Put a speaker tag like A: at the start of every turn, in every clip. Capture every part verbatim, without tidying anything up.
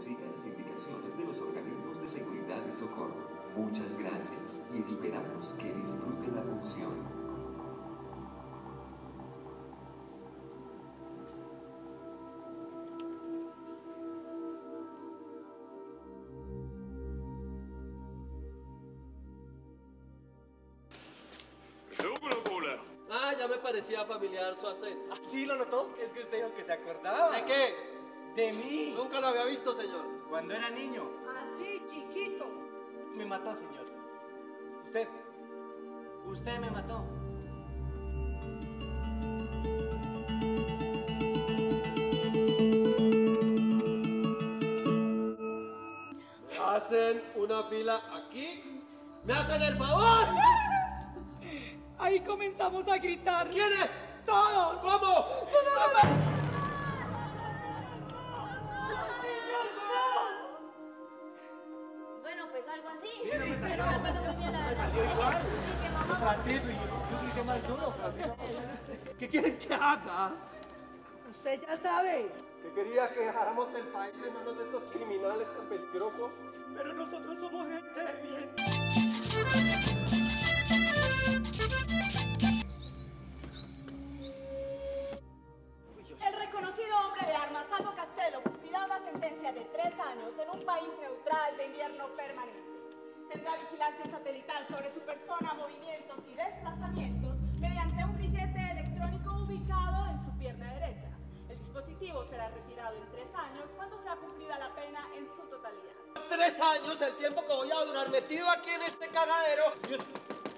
A: siga las indicaciones de los organismos de seguridad y socorro. Muchas gracias y esperamos que disfrute la función.
B: Ah, ya me parecía familiar su acento.
C: ¿Sí lo notó? Es que usted dijo que se acordaba.
B: ¿De qué?
C: De mí.
B: Nunca lo había visto, señor.
C: Cuando era niño.
D: Así, chiquito.
C: Me mató, señor. Usted. Usted me mató.
B: Hacen una fila aquí. ¿Me hacen el favor?
D: Ahí comenzamos a gritar.
B: ¿Quiénes?
D: ¡Todos!
B: ¿Cómo?
E: Bueno, pues algo así. Yo no me acuerdo muy bien la verdad.
C: Salió igual.
E: Es que mamá...
C: Francisco, yo soy que más duro, Francisco.
B: ¿Qué quieren que haga?
D: Usted ya sabe.
B: Que quería que dejáramos el país en manos de estos criminales tan peligrosos.
D: Pero nosotros somos gente de bien.
F: El reconocido hombre de armas, Salvo Castelo, cumplirá una sentencia de tres años en un país neutral de invierno permanente. Tendrá vigilancia satelital sobre su persona, movimientos y desplazamientos mediante un grillete electrónico ubicado en su pierna derecha. El dispositivo será retirado en tres años cuando sea cumplida la pena en su totalidad.
B: Tres años, el tiempo que voy a durar metido aquí en este cagadero. Y es-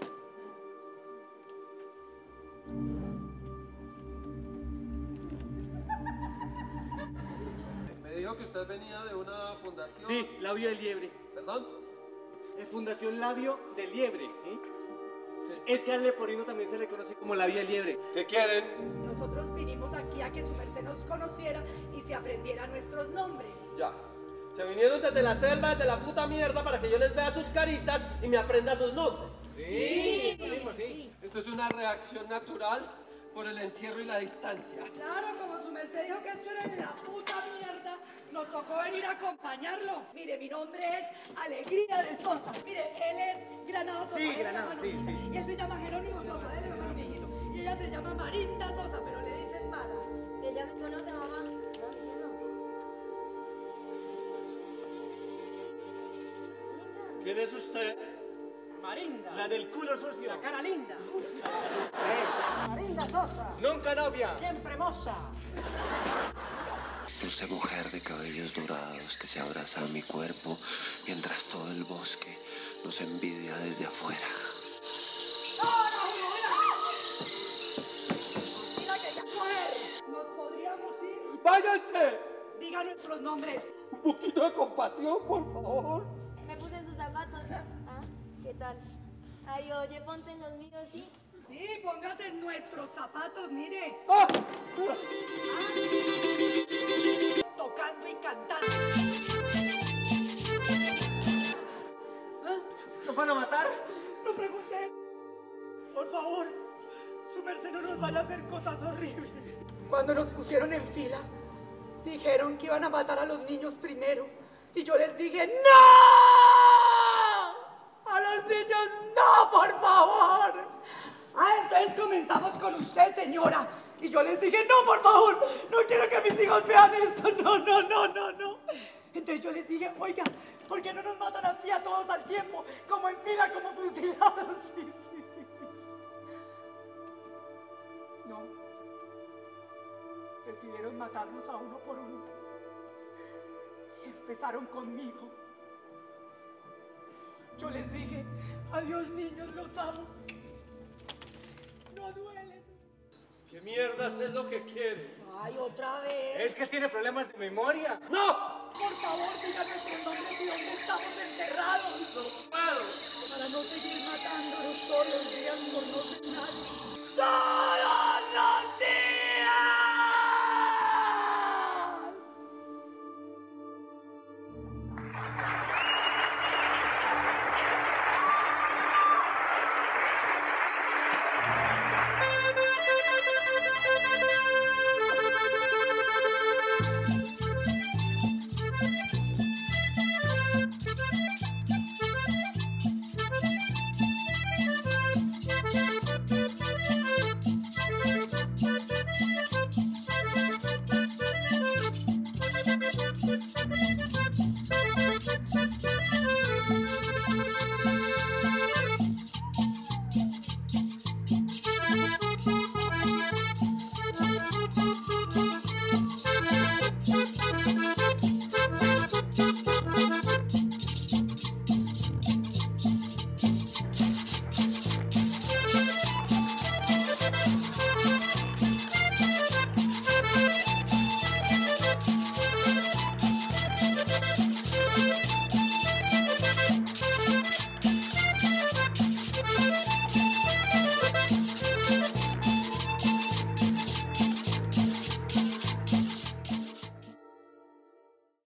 B: Me dijo que usted venía de una fundación.
C: Sí, Labio de Liebre.
B: ¿Perdón?
C: Eh, Fundación Labio de Liebre. ¿eh? Es que al leporino también se le conoce como Labio de Liebre.
B: ¿Qué quieren?
D: Nosotros vinimos aquí a que su merced nos conociera y se aprendiera nuestros nombres.
B: Ya. Se vinieron desde la selva, desde la puta mierda, para que yo les vea sus caritas y me aprenda sus nombres.
C: Sí, eso mismo, sí.
B: Esto es una reacción natural por el encierro y la distancia.
D: Claro, como su merced dijo que esto era en la puta mierda, nos tocó venir a acompañarlo. Mire, mi nombre es Alegría de Sosa. Mire, él es Granado Sosa.
C: Sí,
D: él es
C: Granado,
D: hermano
C: sí,
D: mío.
C: sí.
D: Y él se llama Jerónimo Sosa, él es hermano mijito. Y ella se llama Marinda Sosa, pero le dicen Mala.
E: Ella me conoce, mamá. ¿No diciendo?
B: ¿Quién es usted?
D: Marinda.
C: La del culo sucio.
D: La cara linda.
C: Eh,
D: Marinda Sosa.
C: Nunca novia.
D: Siempre moza.
G: Dulce mujer de cabellos dorados que se abraza a mi cuerpo mientras todo el bosque nos envidia desde afuera.
D: Mira que ya coger. Nos podríamos ir.
B: ¡Váyanse!
D: Diga nuestros nombres.
B: Un poquito de compasión, por favor.
E: Me puse en sus zapatos. ¿Ah? ¿Qué tal? Ay, oye, ponte en los míos, ¿sí?
D: Sí, póngase en nuestros zapatos, mire.
B: ¡Ah!
D: Tocando y cantando.
C: ¿Ah? ¿Nos van a matar?
D: No pregunté. Por favor, su merced no nos vaya a hacer cosas horribles. Cuando nos pusieron en fila, dijeron que iban a matar a los niños primero. Y yo les dije, ¡no! A los niños, no, por favor. Ah, entonces comenzamos con usted, señora. Y yo les dije, no, por favor, no quiero que mis hijos vean esto. No, no, no, no, no. Entonces yo les dije, oiga, ¿por qué no nos matan así a todos al tiempo? Como en fila, como fusilados. Sí, sí, sí, sí, sí. No. Decidieron matarnos a uno por uno. Y empezaron conmigo. Yo les dije, adiós niños, los amo. No duele.
B: ¿Qué mierdas es lo que quiere?
D: Ay, otra vez.
C: Es que tiene problemas de memoria.
B: ¡No!
D: Por favor, diga nuestros nombres y dónde estamos enterrados.
B: ¡No puedo!
D: Para no seguir matándonos todos los días por no ser nadie. ¡No!